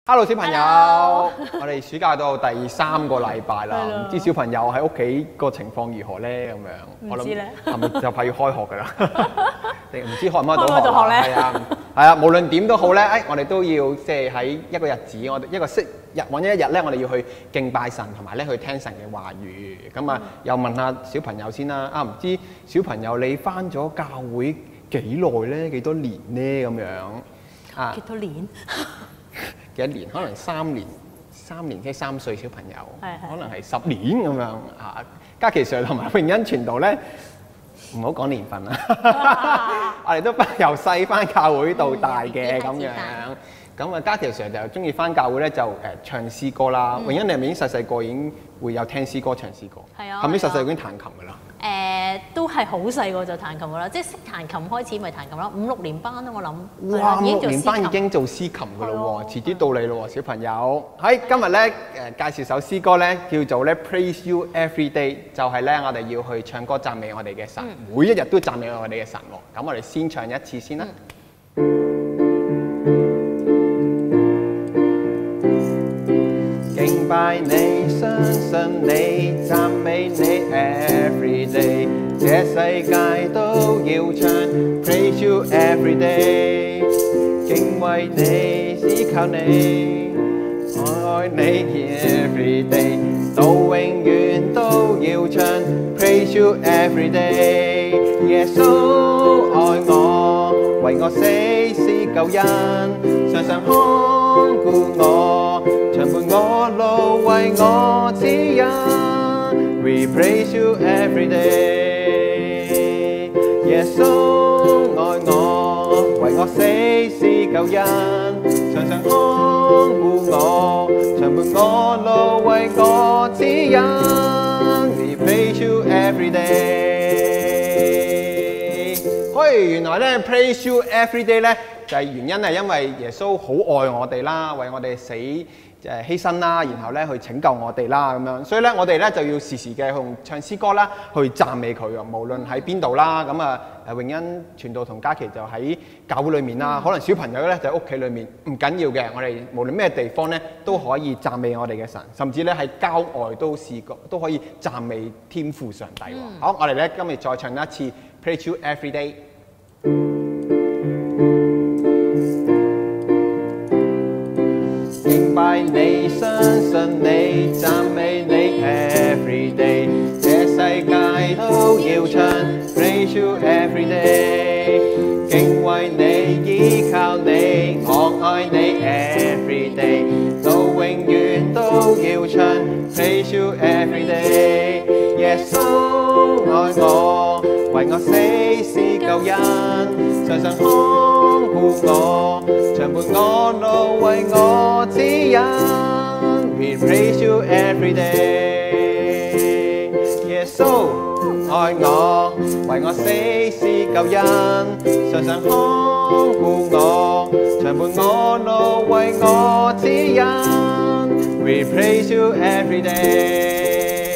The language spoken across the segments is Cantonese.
Hello 小朋友 Hello 我哋暑假到第3個禮拜啦，唔知小朋友喺屋企個情況如何咧？咁樣，我諗係咪就快要開學㗎啦？定唔知開唔開到學咧？係啊，無論點都好咧，我哋都要即係喺一個日子，我哋一個息日揾一日咧，我哋要去敬拜神，同埋咧去聽神嘅話語。咁啊，又問下小朋友先啦。唔知小朋友你返咗教會幾耐咧？幾多年咧？咁樣啊？ 幾多年？ 幾多年？可能3年即係3歲小朋友，可能係10年咁樣啊。嘉琪 Sir 同埋永恩傳道咧，唔好講年份啦，我哋都由細返教會到大嘅咁樣。咁啊，嘉琪 Sir 就中意返教會咧，就唱詩歌啦。永恩你係咪已經細個已經會有聽詩歌、唱詩歌？ 係啊。 後尾細細已經彈琴㗎啦。 都係好細個就彈琴㗎啦，即係識彈琴開始咪彈琴啦。5、6年班啦，我諗。 哇！5、6年班已經做詩琴㗎咯喎，遲啲到你咯喎，小朋友。喺今日咧介紹首詩歌咧，叫做咧 Praise You Every Day， 就係咧我哋要去唱歌讚美我哋嘅神，每一日都讚美我哋嘅神喎。咁我哋先唱一次先啦。敬拜你，相信你，讚美你 every day， 這世界都要唱 Praise You every day， 敬畏你，依靠你，愛你 every day， 到永遠都要唱 Praise You every day， 耶穌愛我，為我死是救恩，常常看顧我，常伴我路為我指引 We praise you every day， 耶穌愛我，為我死是救恩，常常看顧我，常伴我路為我指引 We praise you every day。 原來咧 praise you every day 咧就係原因係因為耶穌好愛我哋啦，為我哋死犧牲啦，然後咧去拯救我哋啦咁樣，所以咧我哋咧就要時時嘅用唱詩歌啦，去讚美佢啊，無論喺邊度啦。咁啊永恩傳道同嘉琪就喺教會裏面啦，可能小朋友咧就喺屋企裏面，唔緊要嘅，我哋無論咩地方咧都可以讚美我哋嘅神，甚至咧喺郊外都可以讚美天父上帝。好，我哋咧今日再唱一次 Praise You Every Day。敬拜你，相信你，讚美你 every day， 這世界都要唱 Praise You every day， 敬畏你，依靠你，我愛你 every day， 到永遠都要唱 Praise You every day， 耶穌愛我，為我死是救恩，常常看顧我，常伴我路為我指引 We praise you every day， 耶穌愛我，為我死是救恩，常常看顧我，常伴我路為我指引 We praise you every day。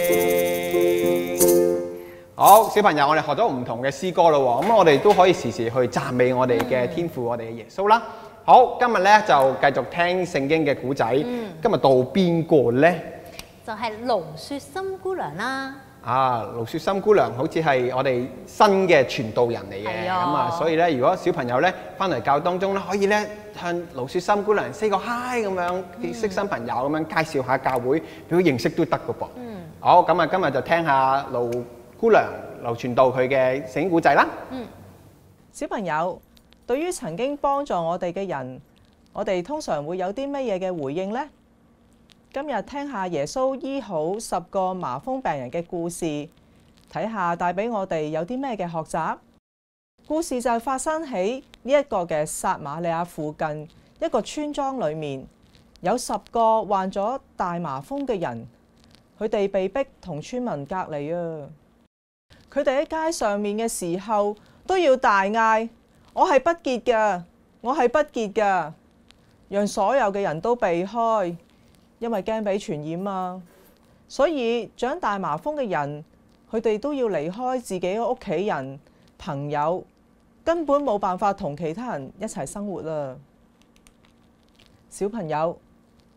好，小朋友，我哋學咗唔同嘅詩歌咯喎，咁我哋都可以時時去讚美我哋嘅天父，我哋嘅耶穌啦。好，今日咧就繼續聽聖經嘅古仔。今日到邊個咧？ 就係盧雪心姑娘啦。 盧雪心姑娘好似係我哋新嘅傳道人嚟嘅，咁啊，所以咧，如果小朋友咧翻嚟教當中咧，可以咧向盧雪心姑娘 say 個 hi 咁樣，識新朋友咁樣介紹下教會，俾佢認識都得噶噃。好，咁啊，今日就聽下盧姑娘劉傳道佢嘅聖經古仔啦。 小朋友，對於曾經幫助我哋嘅人，我哋通常會有啲乜嘢嘅回應呢？今日聽下耶穌醫好10個麻風病人嘅故事，睇下帶俾我哋有啲咩嘅學習。故事就發生喺呢一個嘅撒瑪利亞附近一個村莊裏面，有10個患咗大麻風嘅人，佢哋被逼同村民隔離啊！佢哋喺街上面嘅時候都要大嗌：我係不潔㗎，我係不潔㗎，讓所有嘅人都避開，因為驚俾傳染啊！所以長大麻風嘅人，佢哋都要離開自己嘅屋企人、朋友，根本冇辦法同其他人一齊生活啦。小朋友，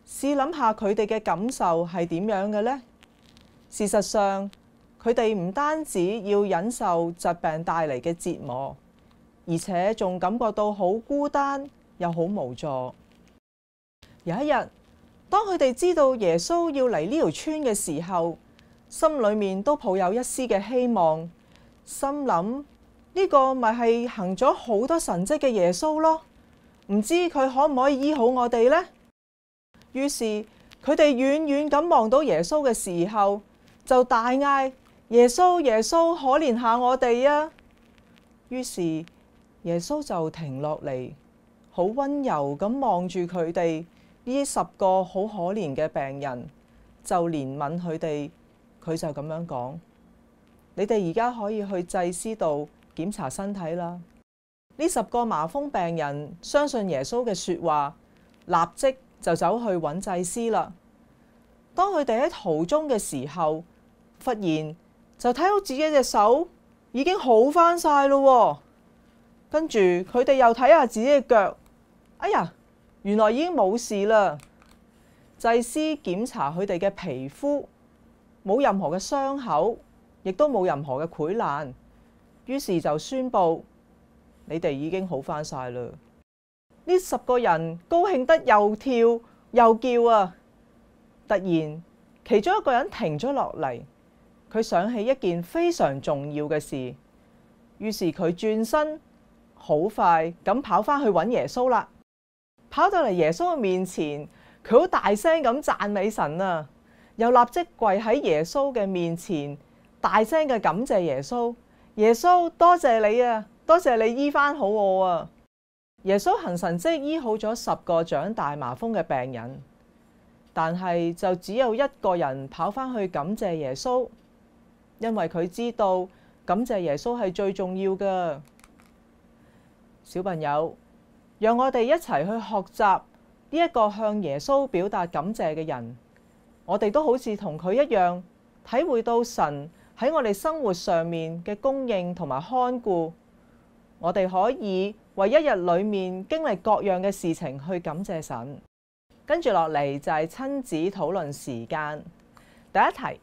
試諗下佢哋嘅感受係點樣嘅呢？事實上，佢哋唔單止要忍受疾病帶嚟嘅折磨，而且仲感覺到好孤單又好無助。有一日，當佢哋知道耶穌要嚟呢條村嘅時候，心裏面都抱有一絲嘅希望，心諗呢個咪係行咗好多神蹟嘅耶穌咯，唔知佢可唔可以醫好我哋呢？於是佢哋遠遠咁望到耶穌嘅時候，就大嗌：耶穌，耶穌，可憐下我哋啊！於是耶穌就停落嚟，好溫柔咁望住佢哋呢10個好可憐嘅病人，就憐憫佢哋。佢就咁樣講：你哋而家可以去祭司度檢查身體啦。呢10個麻風病人相信耶穌嘅說話，立即就走去揾祭司啦。當佢哋喺途中嘅時候，忽然就睇到自己隻手已經好返晒咯。跟住佢哋又睇下自己嘅腳，哎呀，原來已經冇事啦。祭司檢查佢哋嘅皮膚，冇任何嘅傷口，亦都冇任何嘅潰爛，於是就宣布：你哋已經好返晒啦。呢10個人高興得又跳又叫啊！突然，其中一個人停咗落嚟，佢想起一件非常重要嘅事，於是佢轉身，好快咁跑返去揾耶穌啦。跑到嚟耶穌嘅面前，佢好大聲咁讚美神啊！又立即跪喺耶穌嘅面前，大聲嘅感謝耶穌。耶穌，多謝你啊！多謝你醫返好我啊！耶穌行神蹟醫好咗10個長大麻風嘅病人，但係就只有1個人跑返去感謝耶穌，因為佢知道感謝耶穌係最重要㗎。小朋友，讓我哋一齊去學習呢一個向耶穌表達感謝嘅人。我哋都好似同佢一樣，體會到神喺我哋生活上面嘅供應同埋看顧。我哋可以為一日裏面經歷各樣嘅事情去感謝神。跟住落嚟就係親子討論時間。第一題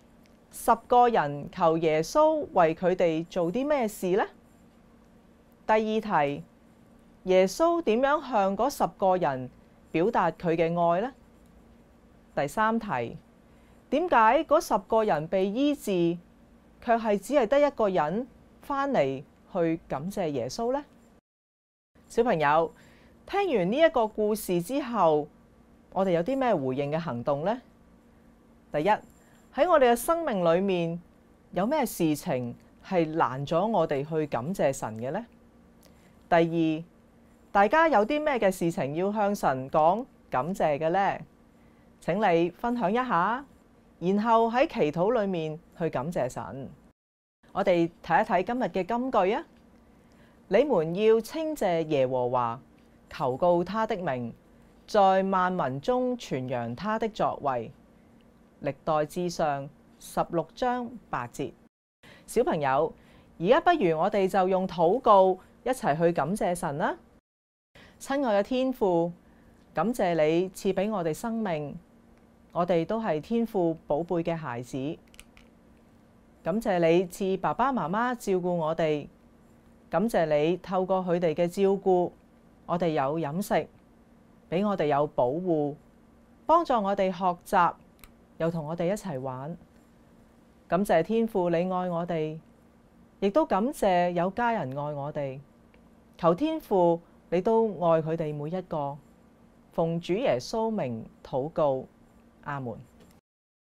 ：10個人求耶穌為佢哋做啲咩事呢？第二題：耶穌點樣向嗰10個人表達佢嘅愛呢？第三題：點解嗰10個人被醫治，卻係只係得1個人返嚟去感謝耶穌呢？小朋友，聽完呢一個故事之後，我哋有啲咩回應嘅行動呢？第一，喺我哋嘅生命裏面，有咩事情係難咗我哋去感謝神嘅呢？第二，大家有啲咩嘅事情要向神講感謝嘅呢？請你分享一下，然後喺祈禱裏面去感謝神。我哋睇一睇今日嘅金句啊！你們要稱謝耶和華，求告他的名，在萬民中傳揚他的作為。歷代志上16章8節。小朋友，而家不如我哋就用禱告一齊去感謝神啦。親愛嘅天父，感謝你賜俾我哋生命，我哋都係天父寶貝嘅孩子。感謝你賜爸爸媽媽照顧我哋，感謝你透過佢哋嘅照顧，我哋有飲食，俾我哋有保護，幫助我哋學習，又同我哋一齊玩。感謝天父你愛我哋，亦都感謝有家人愛我哋。求天父你都愛佢哋每一個。奉主耶穌名禱告，阿門。